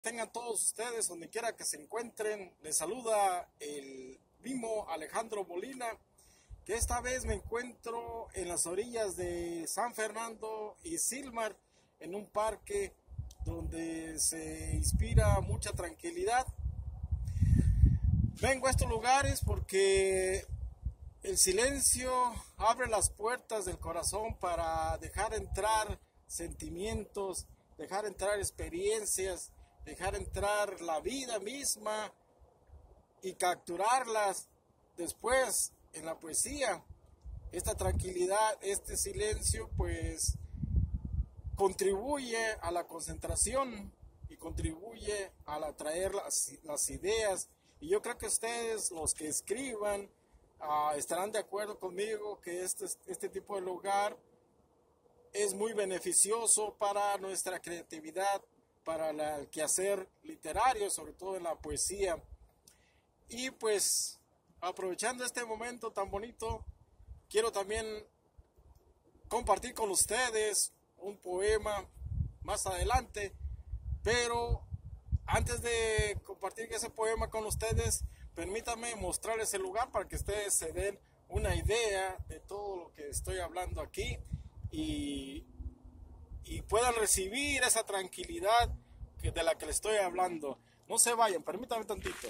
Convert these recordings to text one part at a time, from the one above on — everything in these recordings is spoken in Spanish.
Tengan todos ustedes, donde quiera que se encuentren. Les saluda el mismo Alejandro Molina, que esta vez me encuentro en las orillas de San Fernando y Silmar, en un parque donde se inspira mucha tranquilidad. Vengo a estos lugares porque el silencio abre las puertas del corazón para dejar entrar sentimientos, dejar entrar experiencias, dejar entrar la vida misma y capturarlas después en la poesía. Esta tranquilidad, este silencio, pues contribuye a la concentración y contribuye a atraer las ideas. Y yo creo que ustedes, los que escriban, estarán de acuerdo conmigo que este tipo de lugar es muy beneficioso para nuestra creatividad, para el quehacer literario, sobre todo en la poesía. Y pues, aprovechando este momento tan bonito, quiero también compartir con ustedes un poema más adelante, pero antes de compartir ese poema con ustedes, permítanme mostrarles el lugar para que ustedes se den una idea de todo lo que estoy hablando aquí y puedan recibir esa tranquilidad de la que les estoy hablando. No se vayan, permítanme tantito.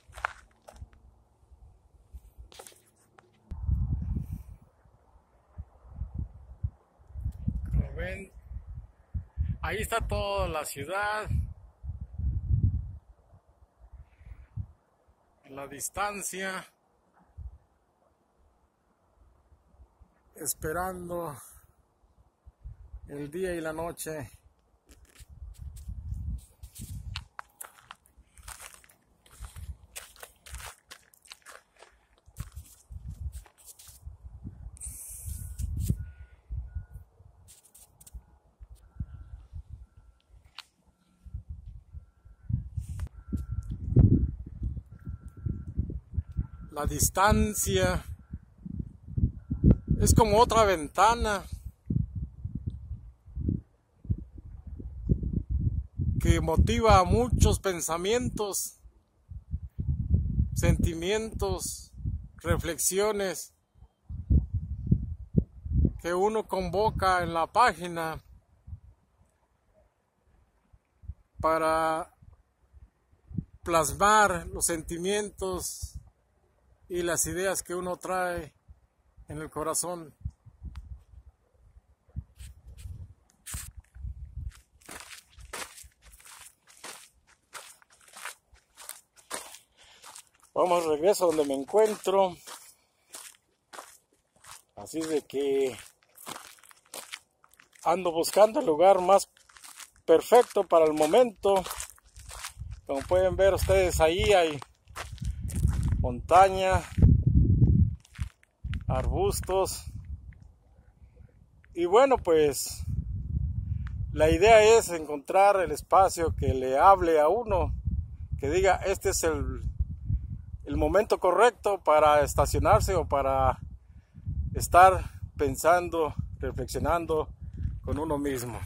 Como ven, ahí está toda la ciudad. En la distancia, esperando el día y la noche. La distancia es como otra ventana que motiva muchos pensamientos, sentimientos, reflexiones que uno convoca en la página para plasmar los sentimientos y las ideas que uno trae en el corazón. Vamos de regreso donde me encuentro. Así de que ando buscando el lugar más perfecto para el momento. Como pueden ver ustedes, ahí hay montaña, arbustos. Y bueno, pues la idea es encontrar el espacio que le hable a uno, que diga este es el momento correcto para estacionarse o para estar pensando, reflexionando con uno mismo.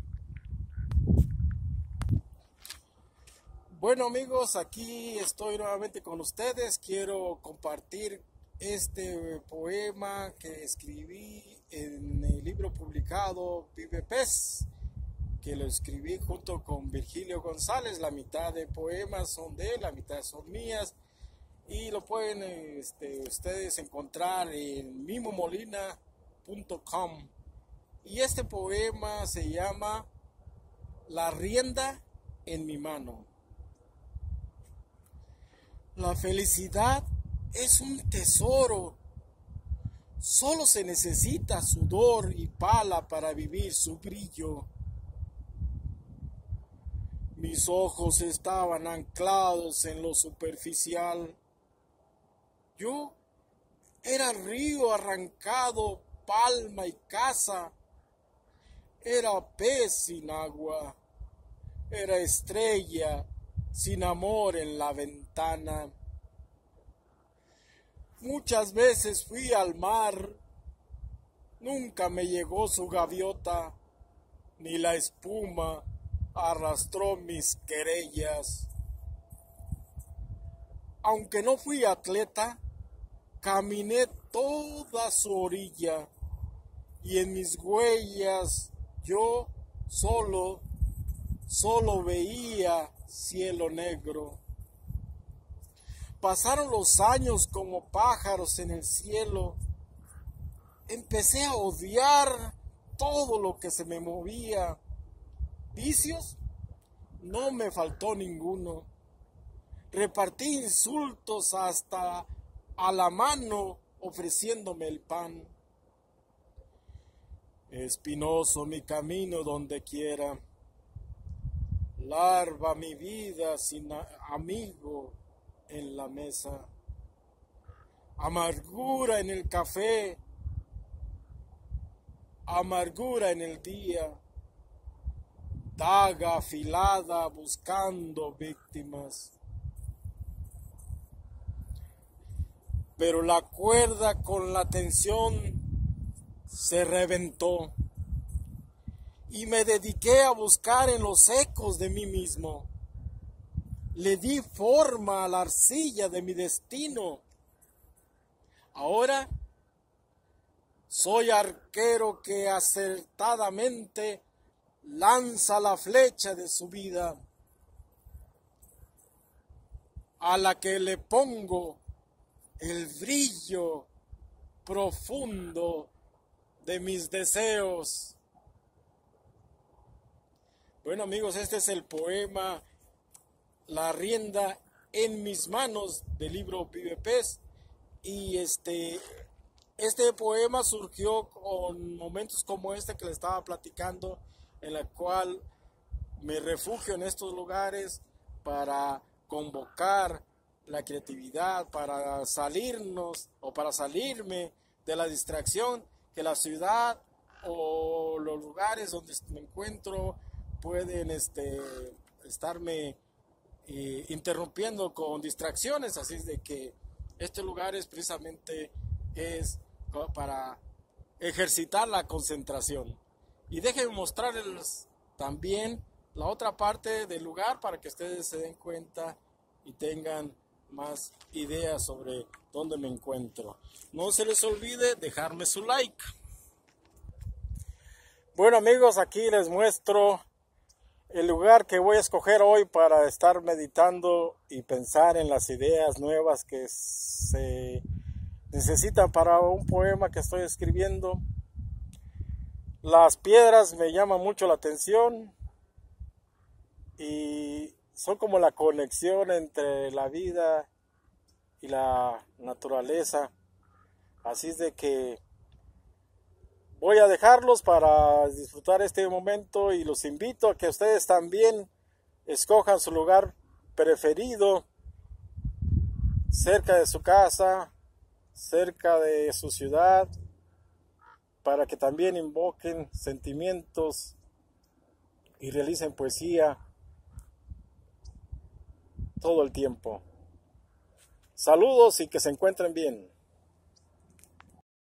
Bueno amigos, aquí estoy nuevamente con ustedes. Quiero compartir este poema que escribí en el libro publicado Vive Pez, que lo escribí junto con Virgilio González. La mitad de poemas son de él, la mitad son mías, y lo pueden ustedes encontrar en mimomolina.com. Y este poema se llama La rienda en mi mano. La felicidad es un tesoro. Solo se necesita sudor y pala para vivir su brillo. Mis ojos estaban anclados en lo superficial. Yo era río arrancado, palma y casa. Era pez sin agua. Era estrella sin amor en la ventana. Muchas veces fui al mar, nunca me llegó su gaviota, ni la espuma, arrastró mis querellas. Aunque no fui atleta, caminé toda su orilla y en mis huellas yo solo veía cielo negro. Pasaron los años como pájaros en el cielo. Empecé a odiar todo lo que se me movía. Vicios, no me faltó ninguno. Repartí insultos hasta a la mano ofreciéndome el pan. Espinoso mi camino donde quiera. Larva mi vida sin amigo en la mesa. Amargura en el café. Amargura en el día. Daga afilada buscando víctimas. Pero la cuerda con la tensión se reventó y me dediqué a buscar en los ecos de mí mismo. Le di forma a la arcilla de mi destino. Ahora soy arquero que acertadamente lanza la flecha de su vida, a la que le pongo el brillo profundo de mis deseos. Bueno, amigos, este es el poema La rienda en mis manos del libro Vive Pez. Y este poema surgió con momentos como este que le estaba platicando, en la cual me refugio en estos lugares para convocar la creatividad, para salirnos o para salirme de la distracción que la ciudad o los lugares donde me encuentro pueden estarme interrumpiendo con distracciones. Así es de que este lugar es precisamente para ejercitar la concentración. Y déjenme mostrarles también la otra parte del lugar para que ustedes se den cuenta y tengan más ideas sobre dónde me encuentro. No se les olvide dejarme su like. Bueno, amigos, aquí les muestro el lugar que voy a escoger hoy para estar meditando y pensar en las ideas nuevas que se necesitan para un poema que estoy escribiendo. Las piedras me llaman mucho la atención y son como la conexión entre la vida y la naturaleza. Así es de que voy a dejarlos para disfrutar este momento y los invito a que ustedes también escojan su lugar preferido, cerca de su casa, cerca de su ciudad, para que también invoquen sentimientos y realicen poesía todo el tiempo. Saludos y que se encuentren bien.